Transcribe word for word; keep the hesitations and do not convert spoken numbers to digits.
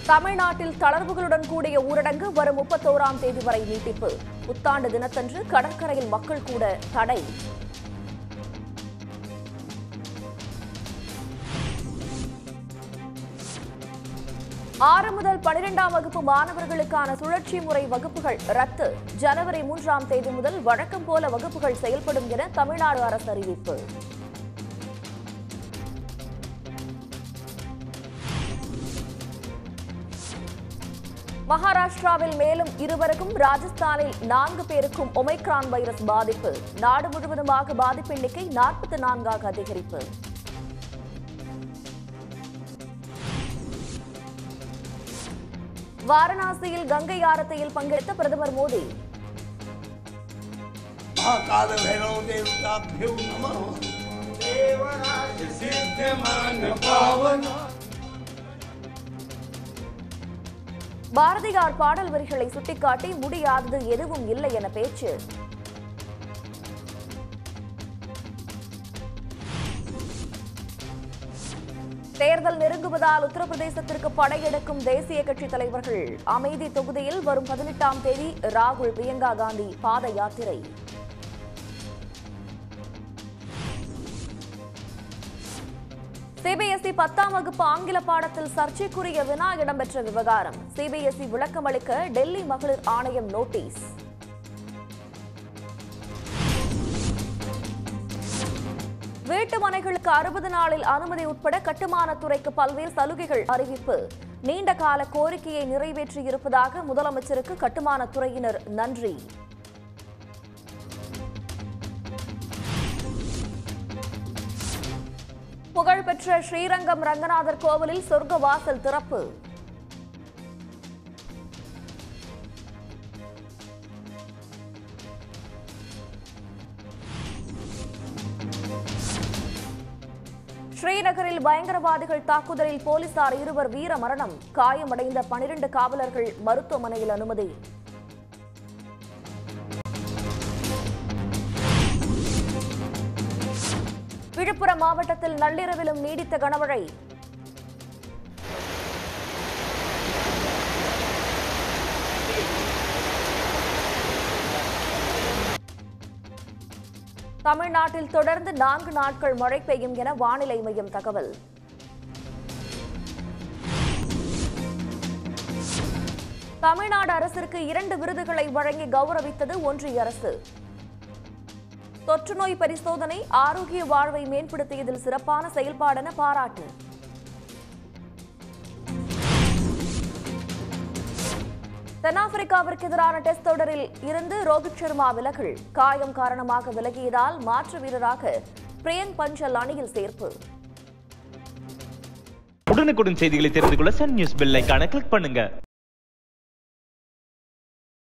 தமிழ்நாட்டில் தளர்வுகளுடன் கூடிய ஊரடங்கு வரும் முப்பத்தோராம் தேதி வரை நீட்டிப்பு. புத்தாண்டு தினத்தன்று கடற்கரையில் மக்கள் கூட தடை. ஆறு முதல் பனிரெண்டாம் வகுப்பு மாணவர்களுக்கான சுழற்சி முறை வகுப்புகள் ரத்து. ஜனவரி மூன்றாம் தேதி முதல் வழக்கம் போல வகுப்புகள் செயல்படும் என தமிழ்நாடு அரசு அறிவிப்பு. மகாராஷ்டிராவில் மேலும் இருவருக்கும், ராஜஸ்தானில் நான்கு பேருக்கும் ஒமைக்ரான் வைரஸ் பாதிப்பு. நாடு முழுவதுமாக பாதிப்பு எண்ணிக்கை நாற்பத்தி நான்காக அதிகரிப்பு. வாரணாசியில் கங்கை ஆரத்தியில் பங்கெடுத்த பிரதமர் மோடி. பாரதியார் பாடல் வரிகளை சுட்டிக்காட்டி முடியாதது எதுவும் இல்லை என பேச்சு. தேர்தல் நெருங்குவதால் உத்தரப்பிரதேசத்திற்கு படையெடுக்கும் தேசிய கட்சி தலைவர்கள். அமேதி தொகுதியில் வரும் பதினெட்டாம் தேதி ராகுல், பிரியங்கா காந்தி பாத யாத்திரை. சிபிஎஸ்இ பத்தாம் வகுப்பு ஆங்கில பாடத்தில் சர்ச்சைக்குரிய வினா இடம்பெற்ற விவகாரம். சிபிஎஸ்இ விளக்கம் அளிக்க டெல்லி மகளிர் ஆணையம் நோட்டீஸ். வீட்டு மனைகளுக்கு அறுபது நாளில் அனுமதி உட்பட கட்டுமானத்துறைக்கு பல்வேறு சலுகைகள் அறிவிப்பு. நீண்ட கால கோரிக்கையை நிறைவேற்றியிருப்பதாக முதலமைச்சருக்கு கட்டுமானத்துறையினர் நன்றி. புகழ்பெற்ற ஸ்ரீரங்கம் ரங்கநாதர் கோவிலில் சொர்க்க வாசல் திறப்பு. ஸ்ரீநகரில் பயங்கரவாதிகள் தாக்குதலில் போலீசார் இருவர் வீர மரணம். காயமடைந்த பனிரண்டு காவலர்கள் மருத்துவமனையில் அனுமதி. விழுப்புரம் மாவட்டத்தில் நள்ளிரவிலும் நீடித்த கனமழை. தமிழ்நாட்டில் தொடர்ந்து நான்கு நாட்கள் மழை பெய்யும் என வானிலை மையம் தகவல். தமிழ்நாடு அரசிற்கு இரண்டு விருதுகளை வழங்கி கௌரவித்தது ஒன்றிய அரசு. தொற்று நோய் பரிசோதனை ஆரோக்கிய வாழ்வை மேம்படுத்தியதில் சிறப்பான செயல்பாடென பாராட்டு. தென்னாப்பிரிக்காவிற்கு எதிரான டெஸ்ட் தொடரில் இருந்து ரோஹித் சர்மா விலகல். காயம் காரணமாக விலகியதால் மாற்று வீரராக பிரியங்க் பஞ்சல் அணியில் சேர்ப்பு. உடனுக்குடன் செய்திகளை தெரிந்து கொள்ள சன் நியூஸ் பெல் ஐகானை கிளிக் பண்ணுங்க.